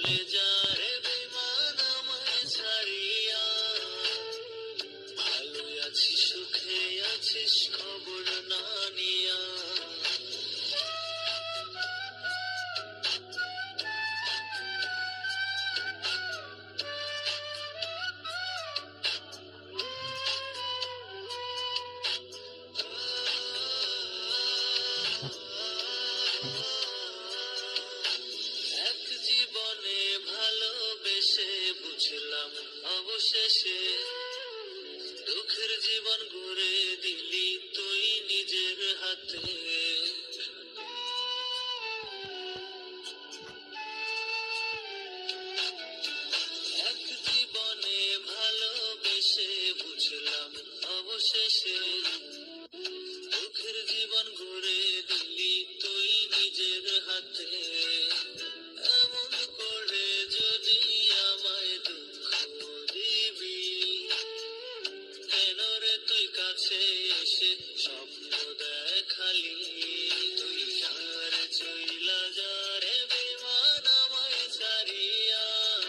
চলে যা রে বেঈমান আমায় ছাড়িয়া, ভালো আছিস সুখে আছিস খবর না নিয়া। এক জীবনে ভালোবেসে বুঝলাম অবশেষে, দুঃখের জীবন গড়ে দিলি তুই নিজের হাতে। এক জীবনে ভালোবেসে বুঝলাম অবশেষে, দুঃখের জীবন গড়ে দিলি তুই নিজের হাতে। এমন করে যদি আমায় দুঃখ দিবি, কেন রে তুই কাছে এসে স্বপ্ন দেখালি। তুই আর চইলা যা রে বেঈমান আমায় ছাড়িয়া,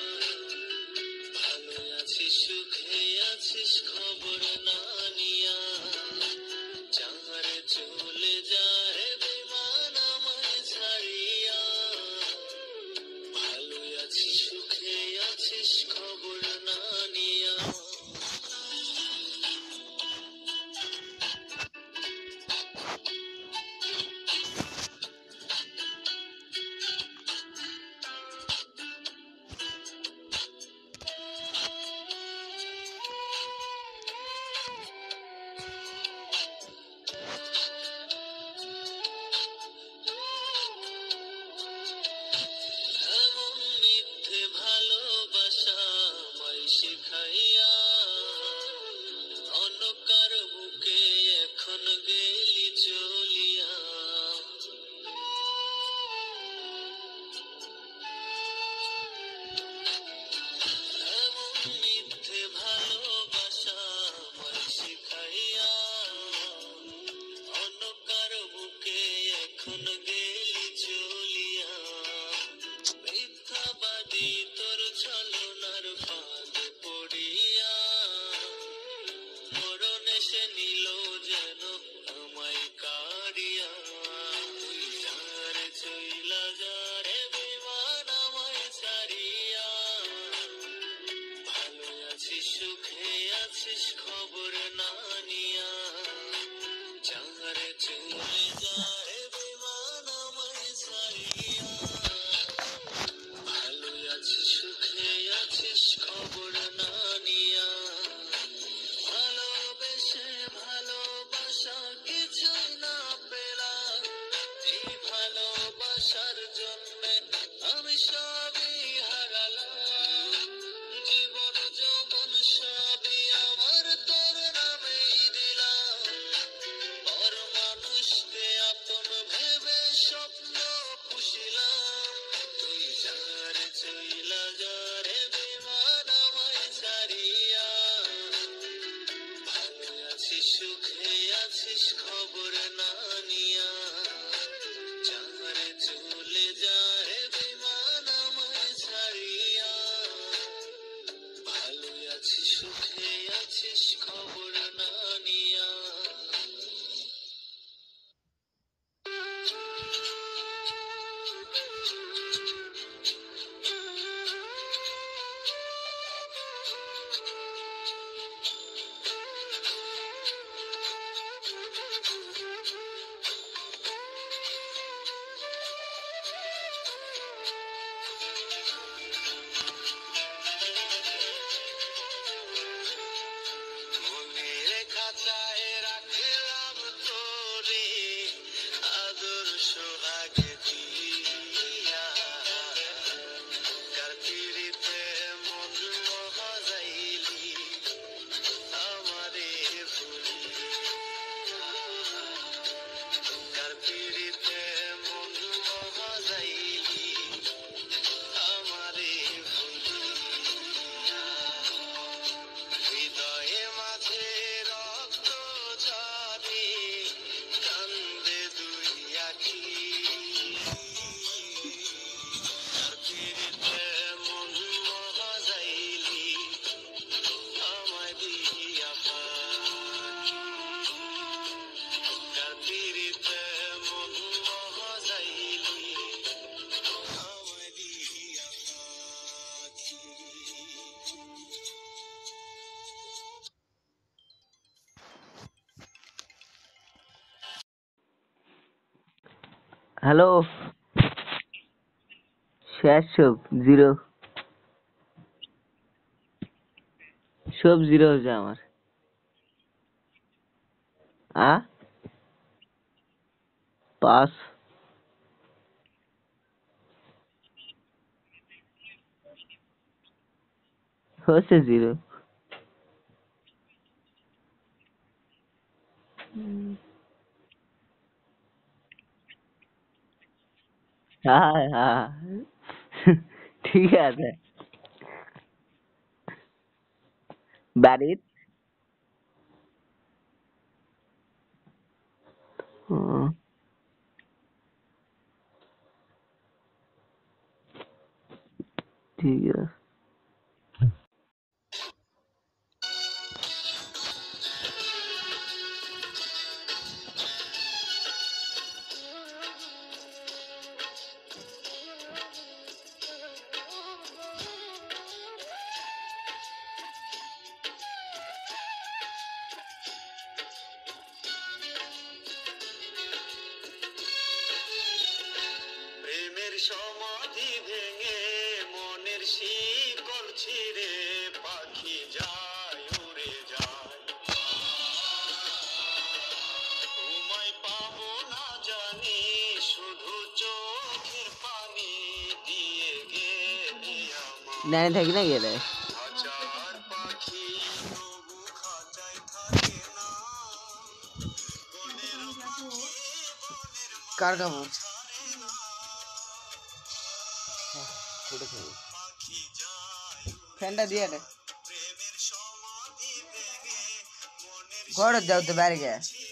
ভালো আছিস সুখে আছিস খবর না নিয়া। চাঁরে চলে যা রে বেঈমান আমায় ছাড়িয়া, ভালো আছিস সুখে আছিস খবর না নিয়া। এমন মিথ্যে ভালোবাসা আমায় শিখাইয়া, অন্য কারো বুকে এখন গেলি চলিয়া। এমন মিথ্যে ভালোবাসা আমায় শিখাইয়া, অন্য কারো বুকে এখন গেলি চলিয়া। মিথ্যাবাদী তোর ছলনার ফাঁদে পড়িয়া, মরণ এসে নিল যেন আমায় কাড়িয়া। তুই আর চইলা যা রে বেঈমান আমায় ছাড়িয়া, ভালো আছিস সুখে আছিস খবর না নিয়া। চাঁরে চলে যা রে বেঈমান আমায় ছাড়িয়া, ভালো আছিস সুখে আছিস খবর না নিয়া। ভালোবেসে ভালোবাসা কিছুই না পেলাম, এই ভালোবাসার জন্যে আমি সবই হারালাম। জীবন যৌবন সবই আমার তোর নামেই দিলাম, পর মানুষকে আপন ভেবে স্বপ্ন পুষিলাম। তুই যার চইলা যা রে বেঈমান আমায় ছাড়িয়া, ভালো আছিস সুখে আছিস খবর না নিয়া। চাঁরে চলে যা রে বেঈমান আমায় ছাড়িয়া, ভালো আছিস সুখে আছিস খবর না নিয়া। মনে রেখা হ্যালো, শেষ সব জিরো, সব জিরো হয়েছে আমার। পাস হচ্ছে জিরো। হ্যাঁ হ্যাঁ, ঠিক আছে। বাড়ির হুম, ঠিক আছে। প্রেমের সমাধি ভেঙে মনের শিকল ছিঁড়ে পাখি যায় উড়ে যায়, তোমায় পাবো না জানি শুধু চোখের পানি দিয়ে গেলে আমার। নাই থাকি না গেলে হাজার পাখি তবু খাঁচায় থাকে না, বনের পাখি বনের কার কাপড় ছাড়ে না, পাখি যায় ফ্যানটা দিয়ে দে প্রেমের সমাধি ভেঙে মনের ঘর যাও তো বাইরে গে।